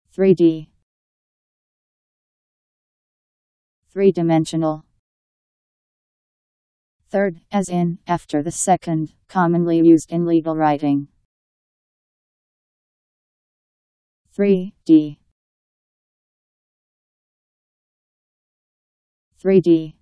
3D. Three-dimensional. Third, as in, after the second, commonly used in legal writing. 3D. 3D.